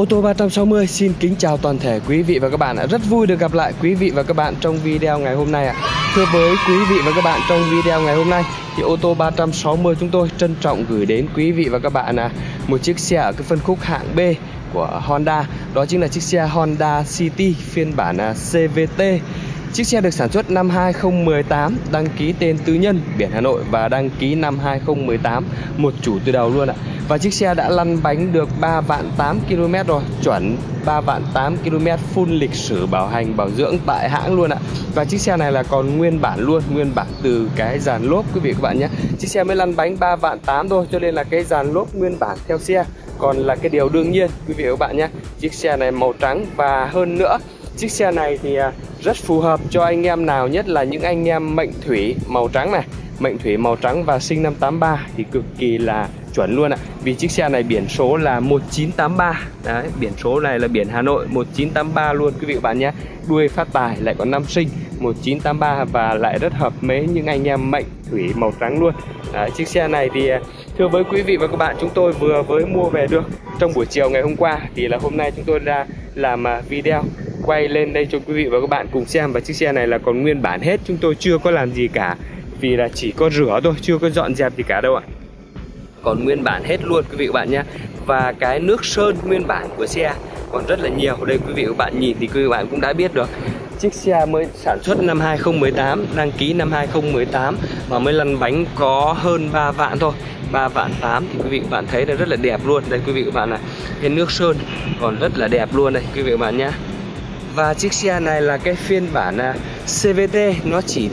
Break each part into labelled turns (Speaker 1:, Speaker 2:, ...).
Speaker 1: Ô tô 360 xin kính chào toàn thể quý vị và các bạn ạ. Rất vui được gặp lại quý vị và các bạn trong video ngày hôm nay ạ. Thưa với quý vị và các bạn, trong video ngày hôm nay thì ô tô 360 chúng tôi trân trọng gửi đến quý vị và các bạn một chiếc xe ở cái phân khúc hạng B của Honda. Đó chính là chiếc xe Honda City phiên bản CVT. Chiếc xe được sản xuất năm 2018, đăng ký tên tư nhân, biển Hà Nội và đăng ký năm 2018, một chủ từ đầu luôn ạ. Và chiếc xe đã lăn bánh được 3.800.000 km rồi, chuẩn 3.800.000 km full lịch sử bảo hành bảo dưỡng tại hãng luôn ạ. Và chiếc xe này là còn nguyên bản luôn, nguyên bản từ cái dàn lốp quý vị các bạn nhé. Chiếc xe mới lăn bánh 3.800.000 thôi, cho nên là cái dàn lốp nguyên bản theo xe. Còn là cái điều đương nhiên quý vị và các bạn nhé. Chiếc xe này màu trắng và hơn nữa, chiếc xe này thì rất phù hợp cho anh em nào, nhất là những anh em mệnh thủy màu trắng này, mệnh thủy màu trắng và sinh năm 83 thì cực kỳ là chuẩn luôn ạ. Vì chiếc xe này biển số là 1983. Đấy, biển số này là biển Hà Nội 1983 luôn quý vị các bạn nhé. Đuôi phát tài lại còn năm sinh 1983 và lại rất hợp mấy những anh em mệnh thủy màu trắng luôn. Đấy, chiếc xe này thì thưa với quý vị và các bạn, chúng tôi vừa mới mua về được trong buổi chiều ngày hôm qua. Thì là hôm nay chúng tôi đã làm video quay lên đây cho quý vị và các bạn cùng xem. Và chiếc xe này là còn nguyên bản hết, chúng tôi chưa có làm gì cả, vì là chỉ có rửa thôi, chưa có dọn dẹp gì cả đâu ạ. Còn nguyên bản hết luôn quý vị các bạn nhé. Và cái nước sơn nguyên bản của xe còn rất là nhiều. Đây quý vị các bạn nhìn thì quý vị các bạn cũng đã biết được. Chiếc xe mới sản xuất năm 2018, đăng ký năm 2018 và mới lăn bánh có hơn 3 vạn thôi, 3.800.000 thì quý vị các bạn thấy là rất là đẹp luôn. Đây quý vị các bạn này, cái nước sơn còn rất là đẹp luôn đây quý vị các bạn nhé. Và chiếc xe này là cái phiên bản CVT, nó chỉ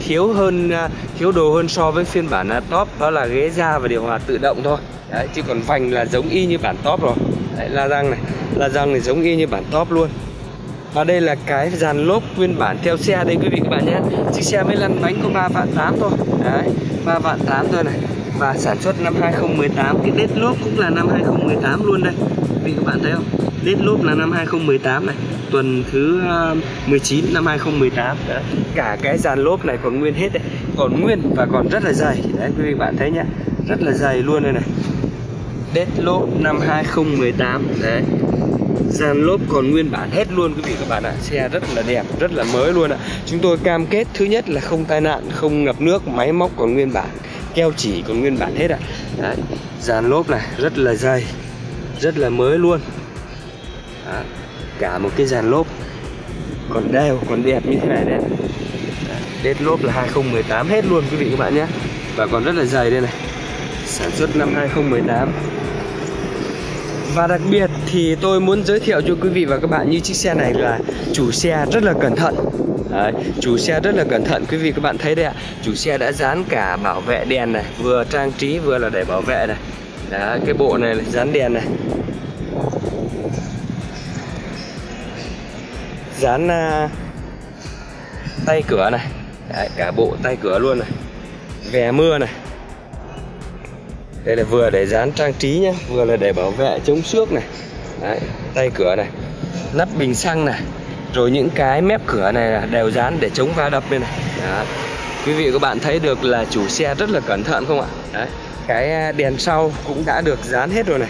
Speaker 1: thiếu đồ hơn so với phiên bản top, đó là ghế da và điều hòa tự động thôi. Đấy, chứ còn vành là giống y như bản top rồi. Đấy, la răng này giống y như bản top luôn. Và đây là cái dàn lốp nguyên bản theo xe đây quý vị các bạn nhé. Chiếc xe mới lăn bánh có 3.800.000 thôi. Đấy, 3.800.000 thôi này. Và sản xuất năm 2018, cái đết lốp cũng là năm 2018 luôn đây. Quý vị các bạn thấy không? Đết lốp là năm 2018 này, tuần thứ 19 năm 2018. Đấy. Cả cái dàn lốp này còn nguyên hết đấy, còn nguyên và còn rất là dày. Đấy quý vị bạn thấy nhá, rất là dày luôn đây này. Đết lốp năm 2018. Đấy, dàn lốp còn nguyên bản hết luôn quý vị các bạn ạ. Xe rất là đẹp, rất là mới luôn ạ. Chúng tôi cam kết thứ nhất là không tai nạn, không ngập nước, máy móc còn nguyên bản, keo chỉ còn nguyên bản hết ạ. Đấy, dàn lốp này rất là dày, rất là mới luôn. Đó, cả một cái dàn lốp còn đều, còn đẹp như thế này đây. Đết lốp là 2018 hết luôn quý vị các bạn nhé. Và còn rất là dày đây này, sản xuất năm 2018. Và đặc biệt thì tôi muốn giới thiệu cho quý vị và các bạn như chiếc xe này là chủ xe rất là cẩn thận. Đấy, chủ xe rất là cẩn thận quý vị các bạn thấy đây ạ. Chủ xe đã dán cả bảo vệ đèn này, vừa trang trí vừa là để bảo vệ này. Đó, cái bộ này là dán đèn này, dán tay cửa này. Đấy, cả bộ tay cửa luôn này, vè mưa này. Đây là vừa để dán trang trí nhé, vừa là để bảo vệ chống xước này. Đấy, tay cửa này, nắp bình xăng này, rồi những cái mép cửa này đều dán để chống va đập bên này. Đó, quý vị các bạn thấy được là chủ xe rất là cẩn thận không ạ? Đấy, cái đèn sau cũng đã được dán hết rồi này,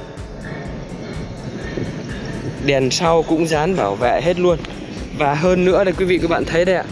Speaker 1: đèn sau cũng dán bảo vệ hết luôn. Và hơn nữa đây quý vị các bạn thấy đây ạ.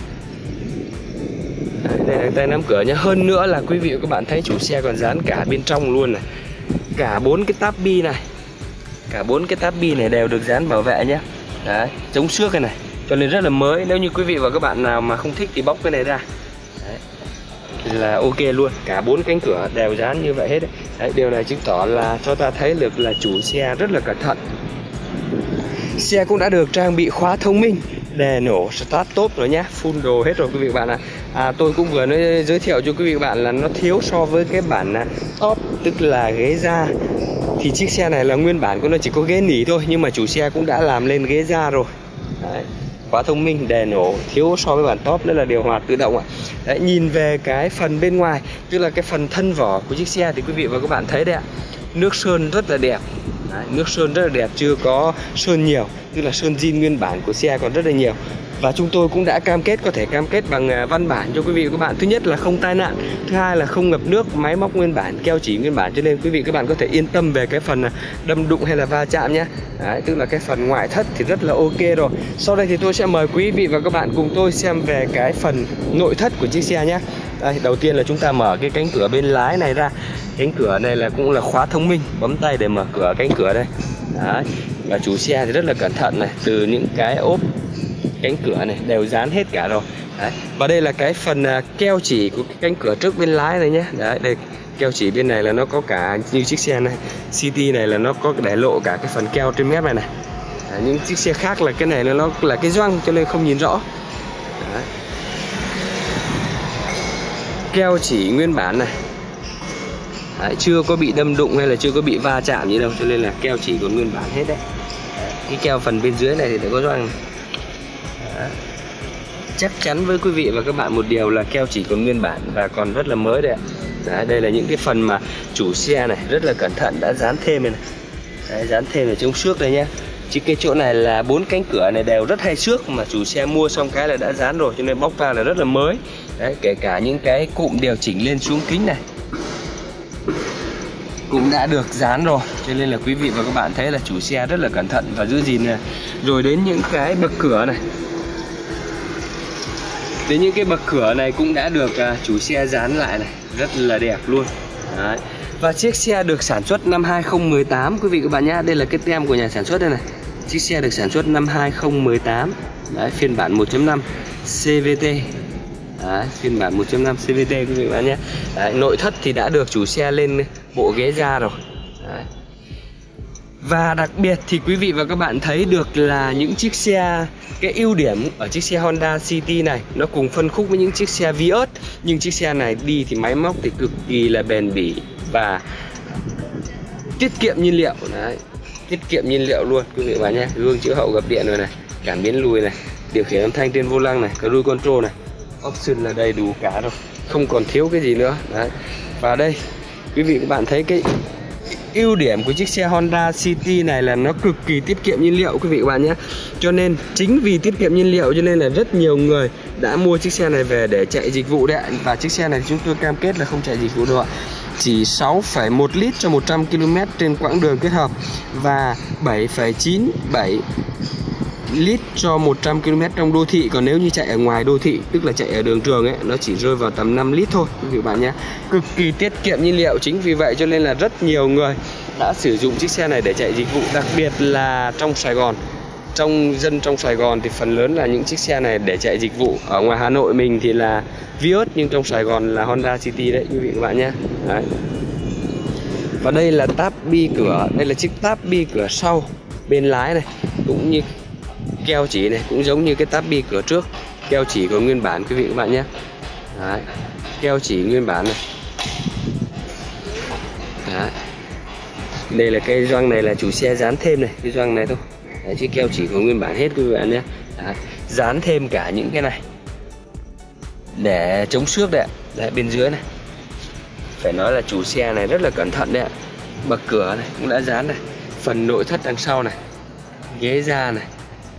Speaker 1: Đây là tay nắm cửa nhé. Hơn nữa là quý vị và các bạn thấy chủ xe còn dán cả bên trong luôn này, cả 4 cái táp bi này, cả 4 cái táp bi này đều được dán bảo vệ nhé. Đấy, chống xước cái này, cho nên rất là mới. Nếu như quý vị và các bạn nào mà không thích thì bóc cái này ra. Đấy, là ok luôn. Cả 4 cánh cửa đều dán như vậy hết. Đấy, điều này chứng tỏ là cho ta thấy được là chủ xe rất là cẩn thận. Xe cũng đã được trang bị khóa thông minh, đề nổ start top rồi nhé, full đồ hết rồi quý vị các bạn ạ. Tôi cũng vừa nói giới thiệu cho quý vị các bạn là nó thiếu so với cái bản top, tức là ghế da. Thì chiếc xe này là nguyên bản của nó chỉ có ghế nỉ thôi, nhưng mà chủ xe cũng đã làm lên ghế da rồi. Đấy, khóa thông minh, đề nổ, thiếu so với bản top nữa là điều hòa tự động ạ. Đấy, nhìn về cái phần bên ngoài, tức là cái phần thân vỏ của chiếc xe thì quý vị và các bạn thấy đấy ạ, nước sơn rất là đẹp. Đấy, nước sơn rất là đẹp, chưa có sơn nhiều, tức là sơn zin nguyên bản của xe còn rất là nhiều. Và chúng tôi cũng đã cam kết, có thể cam kết bằng văn bản cho quý vị và các bạn. Thứ nhất là không tai nạn, thứ hai là không ngập nước, máy móc nguyên bản, keo chỉ nguyên bản. Cho nên quý vị và các bạn có thể yên tâm về cái phần đâm đụng hay là va chạm nhé. Đấy, tức là cái phần ngoại thất thì rất là ok rồi. Sau đây thì tôi sẽ mời quý vị và các bạn cùng tôi xem về cái phần nội thất của chiếc xe nhé. Đây, đầu tiên là chúng ta mở cái cánh cửa bên lái này ra. Cánh cửa này là cũng là khóa thông minh, bấm tay để mở cửa cánh cửa đây. Đấy. Và chủ xe thì rất là cẩn thận này, từ những cái ốp cánh cửa này đều dán hết cả rồi. Đấy. Và đây là cái phần keo chỉ của cái cánh cửa trước bên lái này nhé. Đấy, đây keo chỉ bên này là nó có cả, như chiếc xe này City này là nó có để lộ cả cái phần keo trên mép này này. Đấy, những chiếc xe khác là cái này nó là cái gioăng cho nên không nhìn rõ. Đấy. Keo chỉ nguyên bản này. Đấy, chưa có bị đâm đụng hay là chưa có bị va chạm gì đâu, cho nên là keo chỉ còn nguyên bản hết đấy. Đấy, cái keo phần bên dưới này thì có gioăng. Chắc chắn với quý vị và các bạn một điều là keo chỉ còn nguyên bản và còn rất là mới đấy ạ. Đấy, đây là những cái phần mà chủ xe này rất là cẩn thận đã dán thêm này. Đấy, dán thêm ở trong xước đây nhé. Chứ cái chỗ này là 4 cánh cửa này đều rất hay xước, mà chủ xe mua xong cái là đã dán rồi, cho nên bóc ra là rất là mới. Đấy, kể cả những cái cụm điều chỉnh lên xuống kính này cũng đã được dán rồi, cho nên là quý vị và các bạn thấy là chủ xe rất là cẩn thận và giữ gìn này. Rồi đến những cái bậc cửa này, đến những cái bậc cửa này cũng đã được chủ xe dán lại này, rất là đẹp luôn. Đấy. Và chiếc xe được sản xuất năm 2018 quý vị các bạn nhé. Đây là cái tem của nhà sản xuất đây này. Chiếc xe được sản xuất năm 2018. Đấy, phiên bản 1.5 CVT. Đấy, phiên bản 1.5 CVT quý vị các bạn nhé. Đấy, nội thất thì đã được chủ xe lên bộ ghế da rồi. Đấy. Và đặc biệt thì quý vị và các bạn thấy được là những chiếc xe, cái ưu điểm ở chiếc xe Honda City này nó cùng phân khúc với những chiếc xe Vios. Nhưng chiếc xe này đi thì máy móc thì cực kỳ là bền bỉ và tiết kiệm nhiên liệu. Đấy, tiết kiệm nhiên liệu luôn quý vị và bạn nhé. Gương chiếu hậu gập điện rồi này, cảm biến lùi này, điều khiển âm thanh trên vô lăng này, cruise control này, option là đầy đủ cả rồi, không còn thiếu cái gì nữa. Đấy. Và đây quý vị các bạn thấy cái ưu điểm của chiếc xe Honda City này là nó cực kỳ tiết kiệm nhiên liệu quý vị các bạn nhé. Cho nên chính vì tiết kiệm nhiên liệu cho nên là rất nhiều người đã mua chiếc xe này về để chạy dịch vụ đấy. Và chiếc xe này chúng tôi cam kết là không chạy dịch vụ đâu ạ. Chỉ 6,1 lít cho 100 km trên quãng đường kết hợp và 7,97 lít cho 100 km trong đô thị. Còn nếu như chạy ở ngoài đô thị, tức là chạy ở đường trường ấy, nó chỉ rơi vào tầm 5 lít thôi quý vị bạn nhé. Cực kỳ tiết kiệm nhiên liệu. Chính vì vậy cho nên là rất nhiều người đã sử dụng chiếc xe này để chạy dịch vụ. Đặc biệt là trong Sài Gòn, trong Sài Gòn thì phần lớn là những chiếc xe này để chạy dịch vụ. Ở ngoài Hà Nội mình thì là Vios, nhưng trong Sài Gòn là Honda City đấy quý vị các bạn nhé. Đấy. Và đây là táp bi cửa. Đây là chiếc táp bi cửa sau bên lái này, cũng như keo chỉ này cũng giống như cái táp bi cửa trước. Keo chỉ còn nguyên bản quý vị các bạn nhé. Đấy. Keo chỉ nguyên bản này. Đấy. Đây là cái gioăng này là chủ xe dán thêm này, cái gioăng này thôi. Đấy, chứ keo chỉ còn nguyên bản hết quý vị bạn nhé. Đấy. Dán thêm cả những cái này để chống xước đấy ạ. Đấy, bên dưới này phải nói là chủ xe này rất là cẩn thận đấy ạ. Bậc cửa này cũng đã dán này, phần nội thất đằng sau này, ghế da này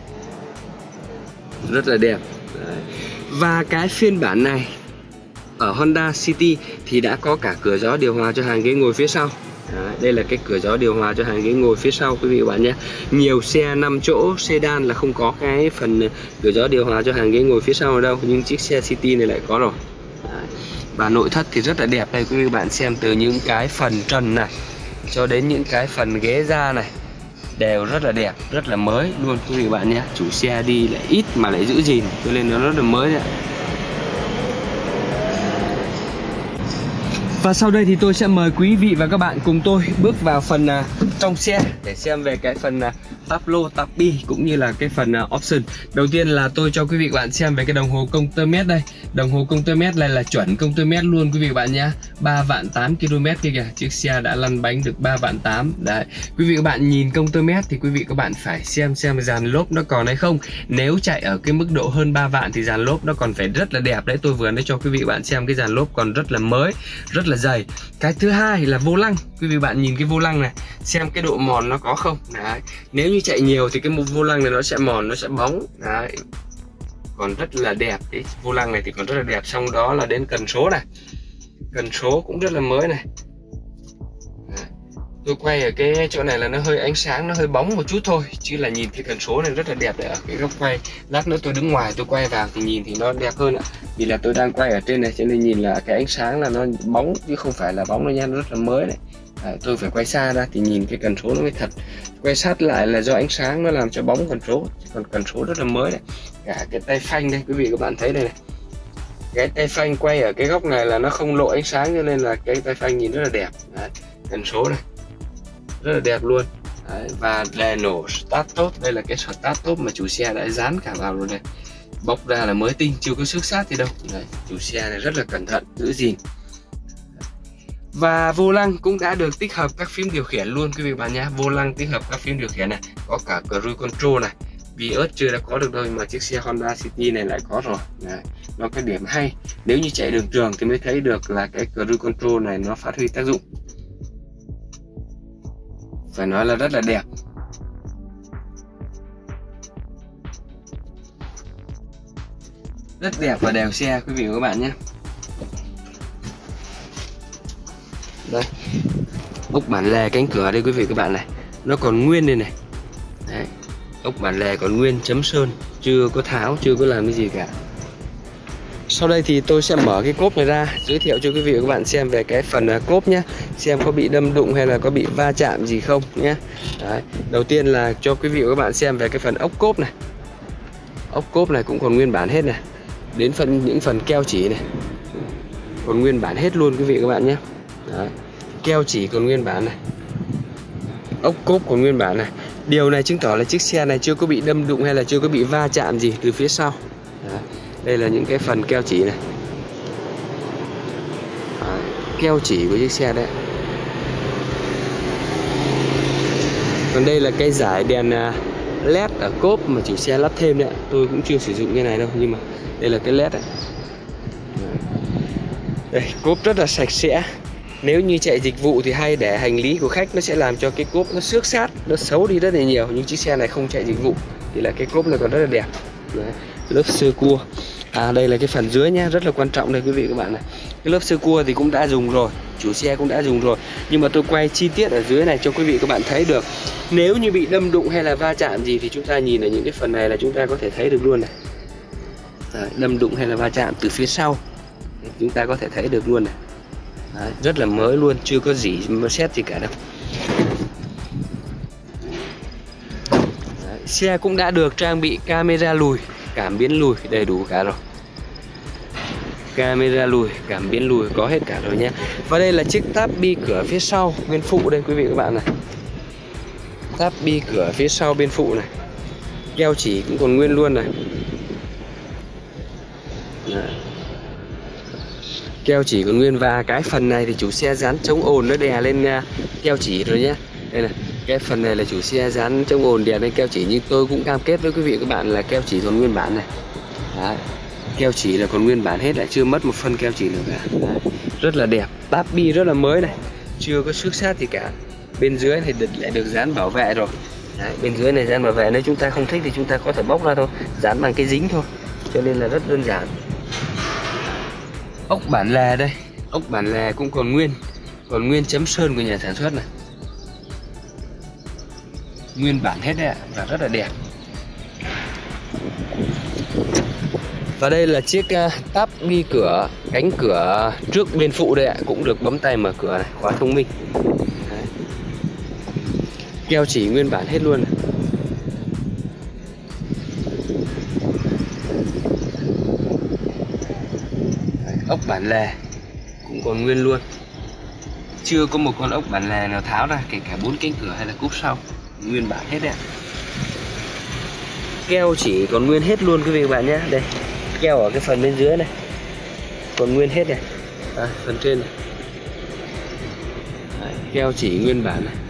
Speaker 1: rất là đẹp. Đấy. Và cái phiên bản này ở Honda City thì đã có cả cửa gió điều hòa cho hàng ghế ngồi phía sau. Đấy, đây là cái cửa gió điều hòa cho hàng ghế ngồi phía sau quý vị và bạn nhé. Nhiều xe 5 chỗ sedan là không có cái phần cửa gió điều hòa cho hàng ghế ngồi phía sau ở đâu, nhưng chiếc xe City này lại có rồi. Đấy. Và nội thất thì rất là đẹp đây quý vị bạn xem, từ những cái phần trần này cho đến những cái phần ghế da này đều rất là đẹp, rất là mới luôn quý vị bạn nhé. Chủ xe đi lại ít mà lại giữ gìn, cho nên nó rất là mới đấy. Và sau đây thì tôi sẽ mời quý vị và các bạn cùng tôi bước vào phần trong xe để xem về cái phần táp lô, táp bi cũng như là cái phần option. Đầu tiên là tôi cho quý vị và bạn xem về cái đồng hồ công tơ mét đây. Đồng hồ công tơ mét này là chuẩn công tơ mét luôn quý vị và bạn nhé. 3 vạn 8 km kia kìa, chiếc xe đã lăn bánh được 3 vạn 8. Đấy, quý vị và các bạn nhìn công tơ mét thì quý vị các bạn phải xem dàn lốp nó còn hay không. Nếu chạy ở cái mức độ hơn 3 vạn thì dàn lốp nó còn phải rất là đẹp đấy. Tôi vừa nói cho quý vị và bạn xem cái dàn lốp còn rất là mới, rất là dày. Cái thứ hai là vô lăng. Quý vị bạn nhìn cái vô lăng này, xem cái độ mòn nó có không. Đấy. Nếu như chạy nhiều thì cái vô lăng này nó sẽ mòn, nó sẽ bóng. Đấy. còn rất là đẹp. Cái vô lăng này thì còn rất là đẹp. Xong đó là đến cần số này, cần số cũng rất là mới này. Tôi quay ở cái chỗ này là nó hơi ánh sáng, nó hơi bóng một chút thôi, chứ là nhìn cái cần số này rất là đẹp. Để ở cái góc quay, lát nữa tôi đứng ngoài tôi quay vào thì nhìn thì nó đẹp hơn ạ. Vì là tôi đang quay ở trên này cho nên nhìn là cái ánh sáng là nó bóng chứ không phải là bóng đâu nha, nó rất là mới này. Tôi phải quay xa ra thì nhìn cái cần số nó mới thật. Quay sát lại là do ánh sáng nó làm cho bóng cần số, còn cần số rất là mới này. Cả cái tay phanh đây quý vị các bạn thấy đây này, cái tay phanh quay ở cái góc này là nó không lộ ánh sáng cho nên là cái tay phanh nhìn rất là đẹp. Đấy, cần số này rất là đẹp luôn. Đấy, và đèn nổ start top, đây là cái start top mà chủ xe đã dán cả vào rồi này, bóc ra là mới tinh, chưa có xước sát gì đâu. Đấy, chủ xe này rất là cẩn thận giữ gìn. Và vô lăng cũng đã được tích hợp các phím điều khiển luôn quý vị bạn nhé. Vô lăng tích hợp các phím điều khiển này, có cả cruise control này. Vios chưa đã có được đâu, nhưng mà chiếc xe Honda City này lại có rồi. Đấy, nó cái điểm hay, nếu như chạy đường trường thì mới thấy được là cái cruise control này nó phát huy tác dụng. Phải nói là rất là đẹp. Rất đẹp và đều xe quý vị và các bạn nhé. Đây, ốc bản lề cánh cửa đây quý vị các bạn này, nó còn nguyên đây này. Đấy, ốc bản lề còn nguyên, chấm sơn, chưa có tháo, chưa có làm cái gì cả. Sau đây thì tôi sẽ mở cái cốp này ra, giới thiệu cho quý vị và các bạn xem về cái phần cốp nhé, xem có bị đâm đụng hay là có bị va chạm gì không nhé. Đấy, đầu tiên là cho quý vị và các bạn xem về cái phần ốc cốp này. Ốc cốp này cũng còn nguyên bản hết này, đến những phần keo chỉ này còn nguyên bản hết luôn quý vị các bạn nhé. Đấy, keo chỉ còn nguyên bản này, ốc cốp còn nguyên bản này. Điều này chứng tỏ là chiếc xe này chưa có bị đâm đụng hay là chưa có bị va chạm gì từ phía sau. Đấy, đây là những cái phần keo chỉ này. Đấy, keo chỉ của chiếc xe đấy. Còn đây là cái giải đèn LED ở cốp mà chủ xe lắp thêm đấy. Tôi cũng chưa sử dụng cái này đâu, nhưng mà đây là cái LED đấy. Đây, cốp rất là sạch sẽ. Nếu như chạy dịch vụ thì hay để hành lý của khách, nó sẽ làm cho cái cốp nó xước sát, nó xấu đi rất là nhiều. Nhưng chiếc xe này không chạy dịch vụ thì là cái cốp này còn rất là đẹp. Đấy, lớp sơ cua. Đây là cái phần dưới nhá, rất là quan trọng đây quý vị các bạn này. Cái lớp sơ cua thì cũng đã dùng rồi, chủ xe cũng đã dùng rồi, nhưng mà tôi quay chi tiết ở dưới này cho quý vị các bạn thấy được. Nếu như bị đâm đụng hay là va chạm gì thì chúng ta nhìn ở những cái phần này là chúng ta có thể thấy được luôn này. Đấy, đâm đụng hay là va chạm từ phía sau chúng ta có thể thấy được luôn này. Đấy, rất là mới luôn, chưa có gì mà xét gì cả đâu. Đấy, xe cũng đã được trang bị camera lùi, cảm biến lùi đầy đủ cả rồi. Camera lùi, cảm biến lùi có hết cả rồi nhé. Và đây là chiếc táp bi cửa phía sau bên phụ đây quý vị các bạn này. Táp bi cửa phía sau bên phụ này, keo chỉ cũng còn nguyên luôn này. Đấy, keo chỉ còn nguyên. Và cái phần này thì chủ xe dán chống ồn nó đè lên keo chỉ rồi nhé. Đây này, cái phần này là chủ xe dán chống ồn đè lên keo chỉ, nhưng tôi cũng cam kết với quý vị các bạn là keo chỉ còn nguyên bản này. Đấy, keo chỉ là còn nguyên bản hết, lại chưa mất một phân keo chỉ nữa cả. Đấy, rất là đẹp, táp bi rất là mới này, chưa có xước sát gì cả. Bên dưới thì lại được dán bảo vệ rồi. Đấy, bên dưới này dán bảo vệ, nếu chúng ta không thích thì chúng ta có thể bóc ra thôi, dán bằng cái dính thôi, cho nên là rất đơn giản. Ốc bản lề đây, ốc bản lề cũng còn nguyên chấm sơn của nhà sản xuất này, nguyên bản hết đấy ạ, và rất là đẹp. Và đây là chiếc táp bi cửa, cánh cửa trước bên phụ đây ạ, cũng được bấm tay mở cửa này, khóa thông minh. Đấy, keo chỉ nguyên bản hết luôn này. Đấy, ốc bản lề cũng còn nguyên luôn, chưa có một con ốc bản lề nào tháo ra, kể cả 4 cánh cửa hay là cúp sau, nguyên bản hết đấy ạ. Keo chỉ còn nguyên hết luôn quý vị và bạn nhé. Đây, keo ở cái phần bên dưới này còn nguyên hết này. Phần trên này. Đấy, keo chỉ nguyên bản này,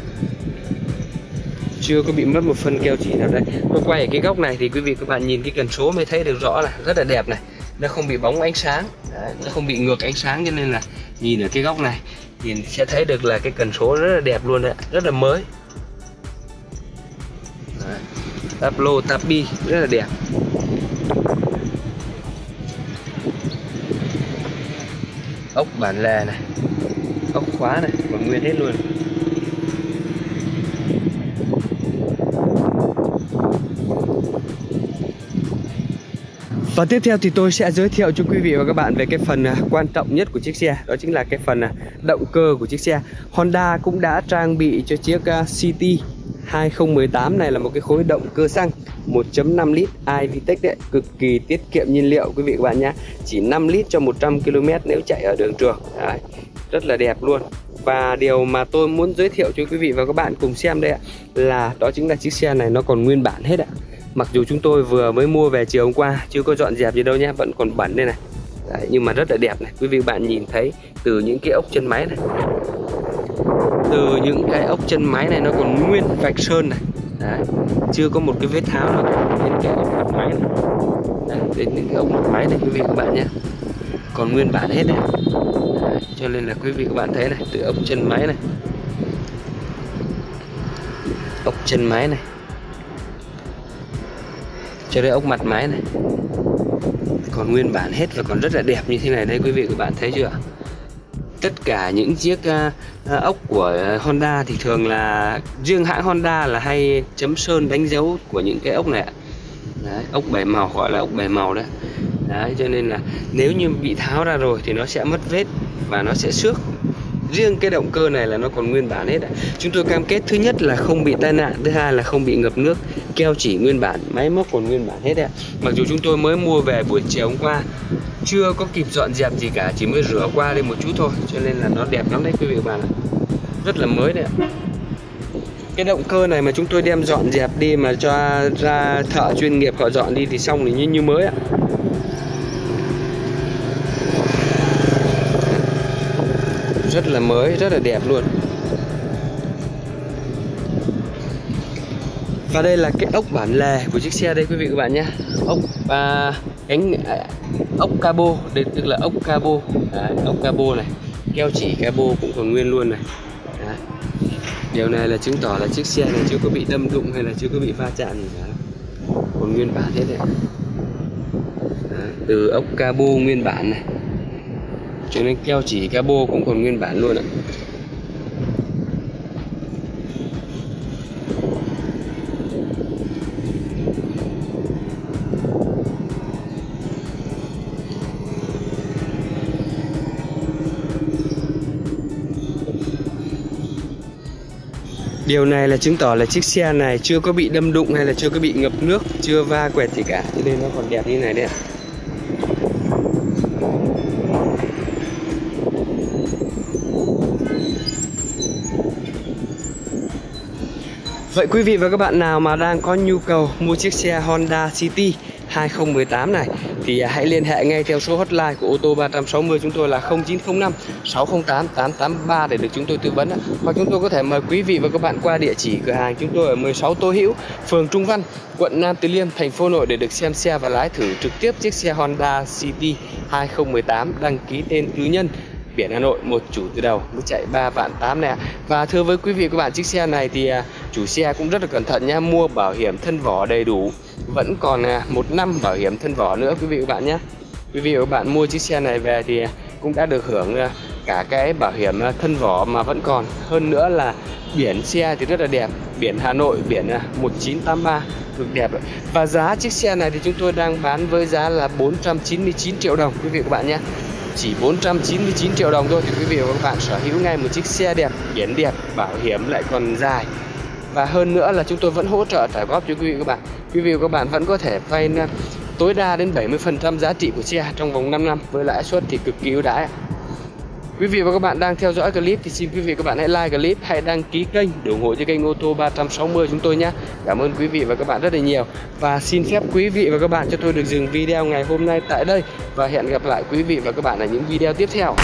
Speaker 1: chưa có bị mất một phân keo chỉ nào. đây. Tôi quay ở cái góc này thì quý vị các bạn nhìn cái cần số mới thấy được rõ là rất là đẹp này, nó không bị bóng ánh sáng. Đấy, nó không bị ngược ánh sáng, cho nên là nhìn ở cái góc này thì sẽ thấy được là cái cần số rất là đẹp luôn đấy, rất là mới. Táp lô, táp bi rất là đẹp. ốc bản lề này, ốc khóa này còn nguyên hết luôn. Và tiếp theo thì tôi sẽ giới thiệu cho quý vị và các bạn về cái phần quan trọng nhất của chiếc xe. Đó chính là cái phần động cơ của chiếc xe. Honda cũng đã trang bị cho chiếc City 2018 này là một cái khối động cơ xăng 1.5 lít iVTEC đấy, cực kỳ tiết kiệm nhiên liệu quý vị các bạn nhé. Chỉ 5 lít cho 100 km nếu chạy ở đường trường. Đấy, rất là đẹp luôn. Và điều mà tôi muốn giới thiệu cho quý vị và các bạn cùng xem đây ạ, là đó chính là chiếc xe này nó còn nguyên bản hết ạ. Mặc dù chúng tôi vừa mới mua về chiều hôm qua, chưa có dọn dẹp gì đâu nhé, vẫn còn bẩn đây này. Đấy, nhưng mà rất là đẹp này, quý vị và bạn nhìn thấy từ những cái ốc chân máy này, từ những cái ốc chân máy này nó còn nguyên vạch sơn này. Đấy, chưa có một cái vết tháo nào đến cái ốc mặt máy này. Đấy, đến những cái ốc mặt máy này quý vị và các bạn nhé, còn nguyên bản hết đấy. Đấy, cho nên là quý vị các bạn thấy này, từ ốc chân máy này, ốc chân máy này cho đến ốc mặt máy này còn nguyên bản hết và còn rất là đẹp như thế này đây, quý vị các bạn thấy chưa? Tất cả những chiếc ốc của Honda thì thường là riêng hãng Honda là hay chấm sơn đánh dấu của những cái ốc này. Đấy, ốc bảy màu, gọi là ốc bảy màu đấy. Đấy, cho nên là nếu như bị tháo ra rồi thì nó sẽ mất vết và nó sẽ xước. Riêng cái động cơ này là nó còn nguyên bản hết. Chúng tôi cam kết thứ nhất là không bị tai nạn, thứ hai là không bị ngập nước, keo chỉ nguyên bản, máy móc còn nguyên bản hết đấy. Mặc dù chúng tôi mới mua về buổi chiều hôm qua, chưa có kịp dọn dẹp gì cả, chỉ mới rửa qua lên một chút thôi, cho nên là nó đẹp lắm đấy quý vị và bạn ạ. Rất là mới đấy ạ. Cái động cơ này mà chúng tôi đem dọn dẹp đi mà cho ra thợ chuyên nghiệp họ dọn đi thì xong thì như mới ạ. Rất là mới, rất là đẹp luôn. Và đây là cái ốc bản lề của chiếc xe đây quý vị các bạn nhé. Ốc cabo, đây tức là ốc cabo. Đấy, ốc cabo này, keo chỉ cabo cũng còn nguyên luôn này. Đấy. Điều này là chứng tỏ là chiếc xe này chưa có bị đâm đụng hay là chưa có bị va chạm gì cả, còn nguyên bản hết đấy. Đấy, từ ốc cabo nguyên bản này cho nên keo chỉ cabo cũng còn nguyên bản luôn ạ. Điều này là chứng tỏ là chiếc xe này chưa có bị đâm đụng hay là chưa có bị ngập nước, chưa va quẹt gì cả, cho nên nó còn đẹp như này đấy ạ. Vậy quý vị và các bạn nào mà đang có nhu cầu mua chiếc xe Honda City 2018 này thì hãy liên hệ ngay theo số hotline của ô tô 360 chúng tôi là 0905 608 883 để được chúng tôi tư vấn. Hoặc chúng tôi có thể mời quý vị và các bạn qua địa chỉ cửa hàng chúng tôi ở 16 Tô Hữu, phường Trung Văn, quận Nam Từ Liêm, thành phố Hà Nội để được xem xe và lái thử trực tiếp chiếc xe Honda City 2018 đăng ký tên tư nhân, biển Hà Nội, một chủ từ đầu, mức chạy 3.800.000 này. Và thưa với quý vị và các bạn, chiếc xe này thì chủ xe cũng rất là cẩn thận nha, mua bảo hiểm thân vỏ đầy đủ, vẫn còn 1 năm bảo hiểm thân vỏ nữa quý vị và các bạn nhé. Quý vị và các bạn mua chiếc xe này về thì cũng đã được hưởng cả cái bảo hiểm thân vỏ mà vẫn còn. Hơn nữa là biển xe thì rất là đẹp, biển Hà Nội, biển 1983 cực đẹp. Và giá chiếc xe này thì chúng tôi đang bán với giá là 499 triệu đồng quý vị và các bạn nhé. Chỉ 499 triệu đồng thôi thì quý vị và các bạn sở hữu ngay một chiếc xe đẹp, biển đẹp, bảo hiểm lại còn dài. Và hơn nữa là chúng tôi vẫn hỗ trợ trả góp cho quý vị và các bạn. Quý vị và các bạn vẫn có thể vay tối đa đến 70% giá trị của xe trong vòng 5 năm với lãi suất thì cực kỳ ưu đãi. Quý vị và các bạn đang theo dõi clip thì xin quý vị và các bạn hãy like clip, hãy đăng ký kênh để ủng hộ cho kênh ô tô 360 chúng tôi nhé. Cảm ơn quý vị và các bạn rất là nhiều. Và xin phép quý vị và các bạn cho tôi được dừng video ngày hôm nay tại đây. Và hẹn gặp lại quý vị và các bạn ở những video tiếp theo.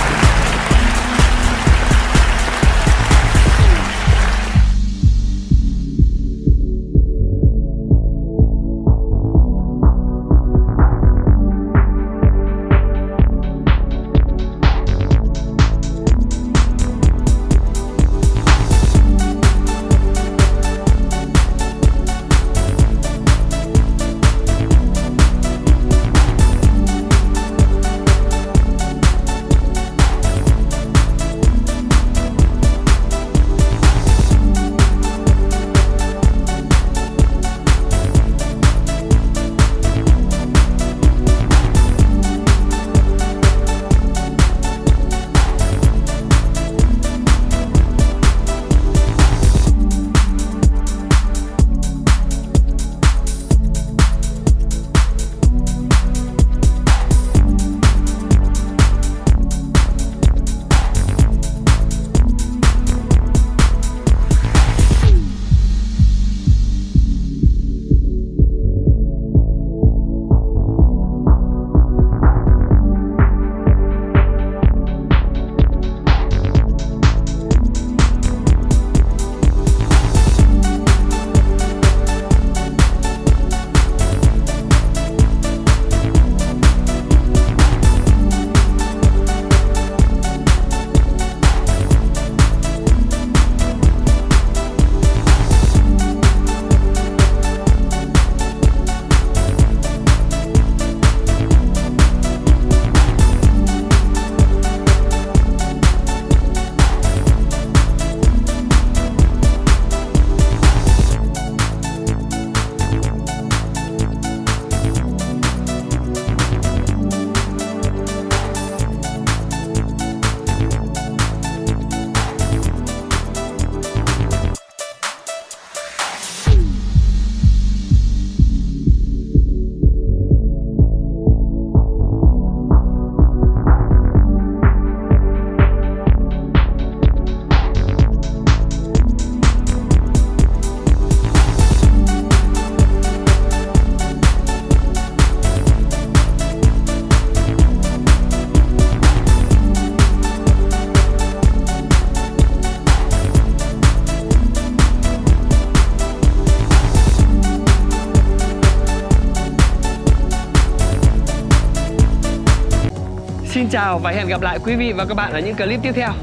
Speaker 1: Xin chào và hẹn gặp lại quý vị và các bạn ở những clip tiếp theo.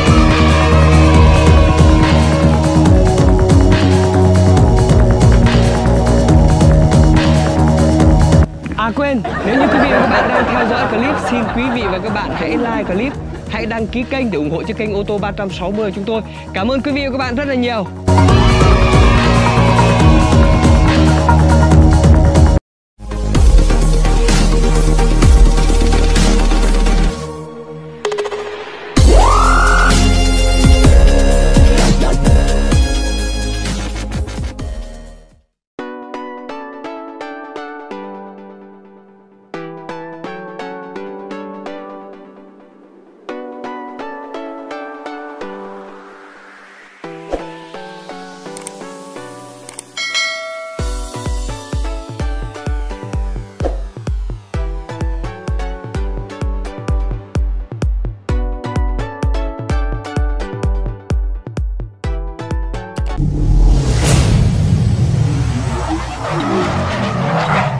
Speaker 1: À quên, nếu như quý vị và các bạn đang theo dõi clip, xin quý vị và các bạn hãy like clip, hãy đăng ký kênh để ủng hộ cho kênh ô tô 360 chúng tôi. Cảm ơn quý vị và các bạn rất là nhiều.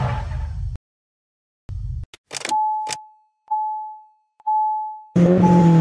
Speaker 2: Mm-hmm.